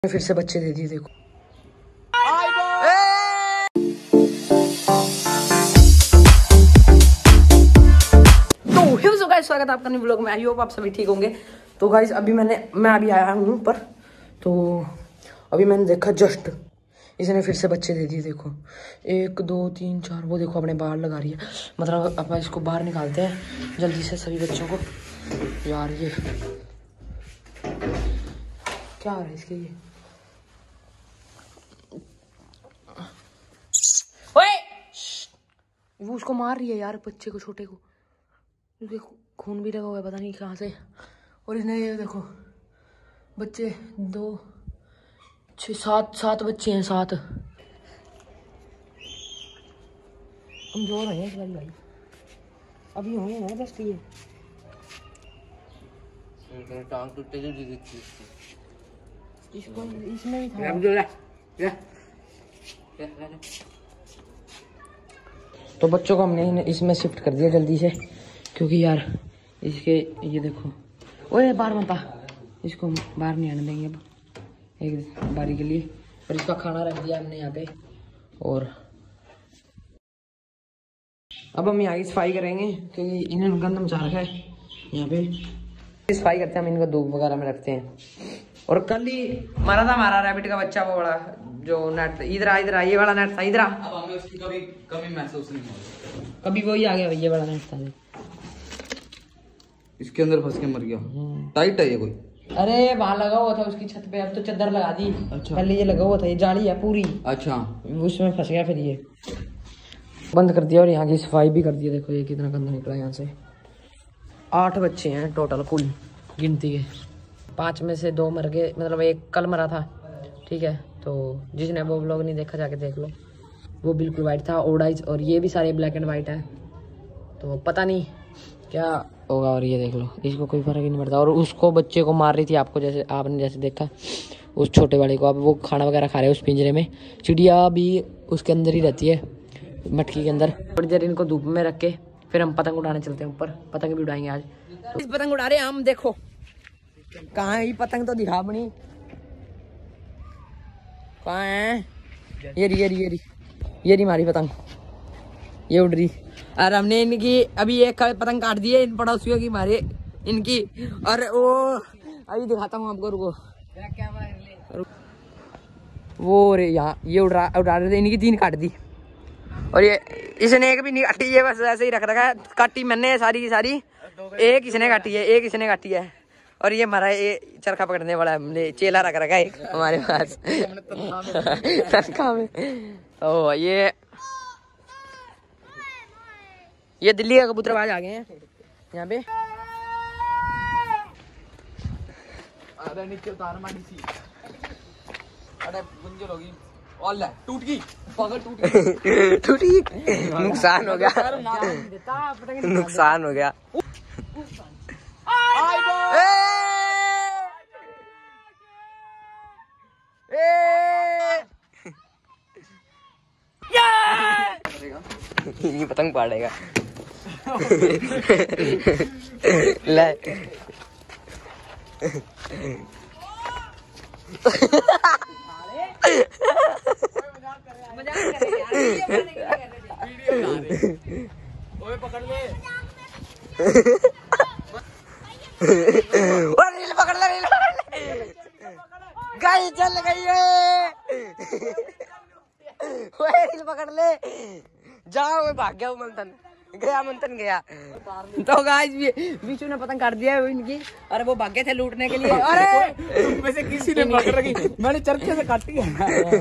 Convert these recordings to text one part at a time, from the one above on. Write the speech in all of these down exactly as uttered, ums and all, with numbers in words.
फिर से बच्चे दे दिए देखो। तो हे सो गाइस, स्वागत है आपका नए व्लॉग में। आई होप आप सभी ठीक होंगे। तो गाइस अभी मैंने मैं अभी आया हूँ ऊपर, तो अभी मैंने देखा जस्ट इसने फिर से बच्चे दे दिए देखो। एक दो तीन चार, वो देखो अपने बाहर लगा रही है। मतलब अब इसको बाहर निकालते हैं जल्दी से सभी बच्चों को। यार ये क्या हो रहा है इसके, ये वो उसको मार रही है यार, बच्चे को, छोटे को। उसके खून भी लगा हुआ है पता नहीं कहाँ से। और इसने ये देखो बच्चे, दो छः सात सात बच्चे हैं, सात। कमजोर है इस वाली भाई, अभी होंगे ना बस ये टांग टूटे जो दी थी इसको, इसमें भी था। तो बच्चों को हमने इसमें शिफ्ट कर दिया जल्दी से, क्योंकि यार इसके ये देखो, ओए बाहर मत आ, इसको बाहर नहीं आने देंगे अब एक बारी के लिए। और इसका खाना रख दिया हमने यहाँ पे, और अब हम यहाँ की सफाई करेंगे क्योंकि इन्हें गंद मचा रखा है यहाँ पे। सफाई करते हैं हम, इनको धूप वगैरह में रखते हैं। और कल ही मारा था हमारा रैबिट का बच्चा, वो बड़ा जो नेट, इधर आ इधर आ, ये वाला नेट था इधर। अब हमें उसकी कभी कमी महसूस नहीं हुई, कभी वही आ गया, ये वाला नेट था, इसके अंदर फंस के मर गया। टाइट है ये कोई? अरे वहां लगा हुआ था उसकी छत पे, अब तो चादर लगा दी। अच्छा। पहले ये लगा हुआ था, ये जाली है पूरी। अच्छा। उसमें फंस गया, फिर ये बंद कर दिया और यहाँ की सफाई भी कर दी। देखो ये कितना गंदा निकला यहाँ से। आठ बच्चे हैं टोटल कुल गिनती के, पाँच में से दो मर गए, मतलब एक कल मरा था, ठीक है। तो जिसने वो व्लॉग नहीं देखा जाके देख लो, वो बिल्कुल वाइट था ओडाइज, और ये भी सारे ब्लैक एंड वाइट है, तो पता नहीं क्या होगा। और ये देख लो, इसको कोई फर्क ही नहीं पड़ता। और उसको बच्चे को मार रही थी, आपको जैसे आपने जैसे देखा उस छोटे वाले को। अब वो खाना वगैरह खा रहे हैं उस पिंजरे में। चिड़िया भी उसके अंदर ही रहती है, मटकी के अंदर। थोड़ी देर इनको धूप में रख के फिर हम पतंग उड़ाने चलते हैं ऊपर। पतंग भी उड़ाएंगे आज। तो इस पतंग उड़ा रहे हैं हम, देखो कहाँ है ये पतंग, तो दिखा बनी कहाँ है। ये रही ये रही ये रही ये रही हमारी पतंग, ये उड़ रही। और हमने इनकी अभी एक पतंग काट दी है इन पड़ोसियों की, मारे इनकी। और वो अभी दिखाता हूँ आपको, रुको। वो रे यहाँ ये उड़ा उड़ा रहे थे, इनकी तीन काट दी। और ये इसने एक भी नहीं काटी, ये बस ऐसे ही रख रखा है। काटी मैंने सारी की सारी, एक इसने काटी है, एक इसने काटी है। और ये हमारा ये चरखा पकड़ने वाला हमने चेला रख रखा है एक हमारे पास तनखा में। तो ये ये दिल्ली का कबूतरबाज आ गए हैं यहाँ पे। अरे नीचे उतार मारी सी, अरे गुंजल होगी, ऑल टूट गई, पकड़ टूट गई टूट गई, नुकसान हो गया, नुकसान हो गया। ये पतंग पाड़ेगा ले ओए पकड़ ले और रील पकड़ ले, रील पकड़ ले, गाय चल गई है। ओए रील पकड़ ले, जाओ। मैं भाग गया, मंथन गया, मंथन गया। तो गाइस विशु ने पतंग काट दिया है इनकी, अरे वो भागे थे लूटने के लिए। अरे तुम से किसी ने पकड़ रखी, मैंने चरखे से काटी है।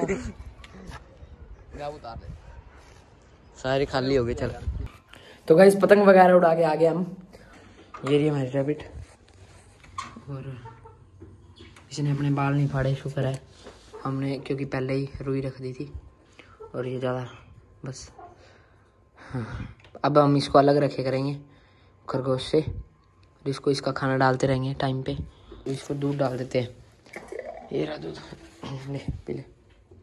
उतार ले, सारी खाली हो गई। चल तो गाइस पतंग वगैरह उड़ा के आ गए हम। ये रही हमारी रैबिट, और इसने अपने बाल नहीं फाड़े, शुक्र है हमने, क्योंकि पहले ही रुई रख दी थी। और ये ज़्यादा बस, हाँ। अब हम इसको अलग रखे करेंगे खरगोश से, और इसको इसका खाना डालते रहेंगे टाइम पे। इसको दूध डाल देते हैं, ये रहा दूध, ले पी ले,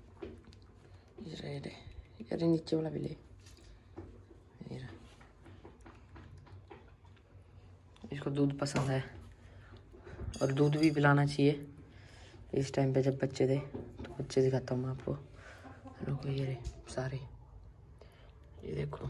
ये यार नीचे वाला भी ले, ये रहा। इसको दूध पसंद है, और दूध भी पिलाना चाहिए इस टाइम पे जब बच्चे थे तो बच्चे दिखाता हूँ मैं आपको। लोग ये रहे सारे, ये देखो।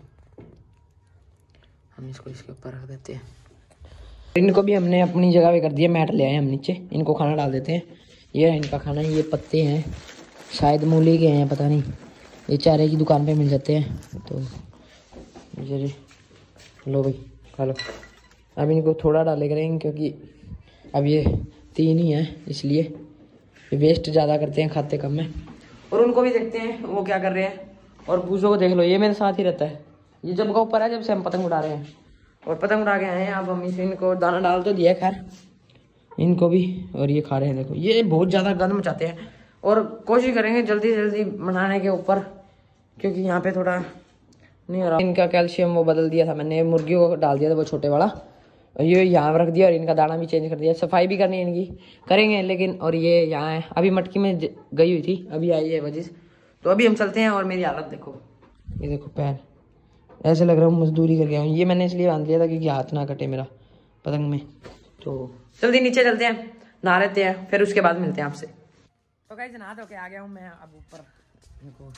हम इसको इसके ऊपर रख देते हैं। इनको भी हमने अपनी जगह पे कर दिया, मैट ले आए हम नीचे, इनको खाना डाल देते हैं। ये है इनका खाना, ये पत्ते हैं शायद मूली के हैं, पता नहीं, ये चारे की दुकान पे मिल जाते हैं। तो ये लो भाई खा लो। अब इनको थोड़ा डाले करेंगे क्योंकि अब ये तीन ही हैं, इसलिए ये वेस्ट ज़्यादा करते हैं, खाते कम है। और उनको भी देखते हैं वो क्या कर रहे हैं। और बूझो को देख लो, ये मेरे साथ ही रहता है। ये जब का ऊपर है जब से हम पतंग उड़ा रहे हैं, और पतंग उड़ा के आए हैं। अब हम इसे इनको दाना डाल तो दिया खैर इनको भी, और ये खा रहे हैं। देखो ये बहुत ज़्यादा गंद मचाते हैं, और कोशिश करेंगे जल्दी से जल्दी बनाने के ऊपर, क्योंकि यहाँ पे थोड़ा नहीं हो रहा। इनका कैल्शियम वो बदल दिया था मैंने, मुर्गियों को डाल दिया था वो छोटे वाला, और ये यहाँ रख दिया, और इनका दाना भी चेंज कर दिया। सफाई भी करनी है इनकी, करेंगे लेकिन। और ये यहाँ है, अभी मटकी में गई हुई थी, अभी आई है वजह। तो अभी हम चलते हैं। और मेरी हालत देखो, ये देखो पैर, ऐसे लग रहा हूँ मजदूरी करके आऊँ। ये मैंने इसलिए बांध लिया था क्योंकि हाथ ना कटे मेरा पतंग में। तो जल्दी नीचे चलते हैं, नहा लेते हैं, फिर उसके बाद मिलते हैं आपसे। तो गाइस नहा धो के आ गया हूँ मैं अब ऊपर। इनको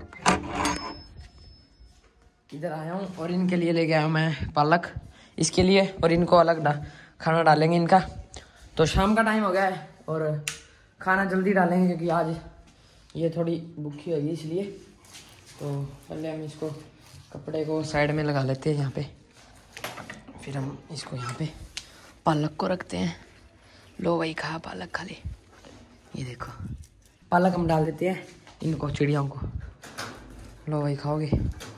इधर आया हूँ और इनके लिए ले गया हूँ मैं पालक इसके लिए, और इनको अलग डा, खाना डालेंगे इनका। तो शाम का टाइम हो गया है और खाना जल्दी डालेंगे क्योंकि आज ये थोड़ी भूखी होगी, इसलिए। तो पहले हम इसको कपड़े को साइड में लगा लेते हैं यहाँ पे, फिर हम इसको यहाँ पे पालक को रखते हैं। लो भाई खा पालक खा ले। ये देखो पालक हम डाल देते हैं इनको, चिड़ियाओं को। लो भाई खाओगे?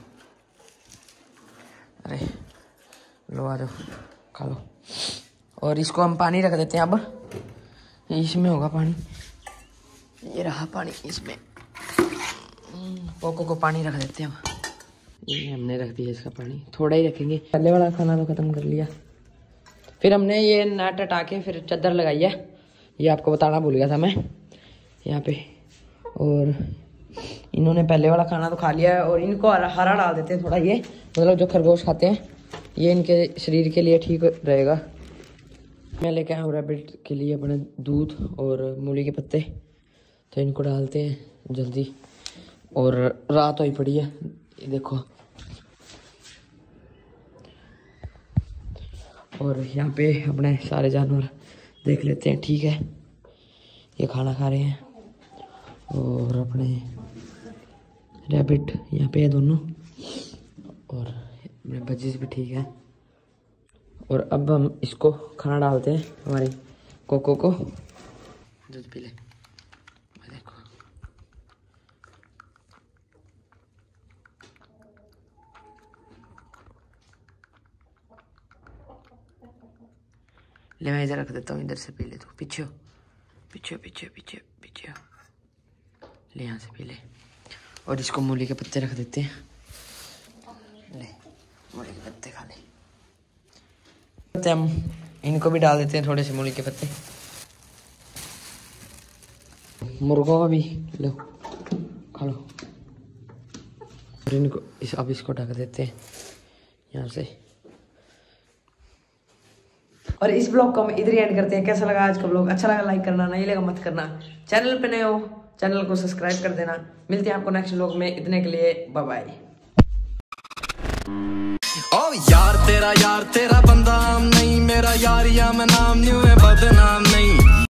अरे लो आ जाओ खा लो। और इसको हम पानी रख देते हैं, अब इसमें होगा पानी, ये रहा पानी, इसमें पोको को पानी रख देते हैं। ये हमने रख दिया इसका पानी, थोड़ा ही रखेंगे। पहले वाला खाना तो खत्म कर लिया, फिर हमने ये नेट हटा के फिर चादर लगाई है, ये आपको बताना भूल गया था मैं यहाँ पे। और इन्होंने पहले वाला खाना तो खा लिया है, और इनको हरा डाल देते हैं थोड़ा, ये मतलब जो खरगोश खाते हैं, ये इनके शरीर के लिए ठीक रहेगा। मैं लेके आया हूँ रैबिट के लिए अपने दूध और मूली के पत्ते, तो इनको डालते हैं जल्दी। और रात हुई पड़ी है, ये देखो। और यहाँ पे अपने सारे जानवर देख लेते हैं, ठीक है। ये खाना खा रहे हैं, और अपने रैबिट यहाँ पे है दोनों, और अपने बच्चे भी ठीक है। और अब हम इसको खाना डालते हैं हमारी कोको को। दूध पी ले, देखो। ले मैं इधर रख देता हूँ, इधर से पी ले तू। पीछे पीछे पीछे पीछे पीछे ले, यहाँ से पी ले। और इसको मूली के पत्ते रख देते हैं, ले मूली के पत्ते खा ले। हम इनको भी डाल देते हैं थोड़े से मूली के पत्ते, मुर्गों को भी लो खा लो। और इनको इस अब इसको ढक देते हैं यहाँ से। और इस ब्लॉग को हम इधर ही एंड करते हैं। कैसा लगा आज का ब्लॉग? अच्छा लगा लाइक करना, नहीं लगा मत करना। चैनल पे नए हो चैनल को सब्सक्राइब कर देना। मिलते हैं आपको नेक्स्ट ब्लॉग में, इतने के लिए बाय बाय। ओ यार तेरा यार तेरा बंदा नहीं, मेरा यार या मैं नाम नहीं हुए बदनाम।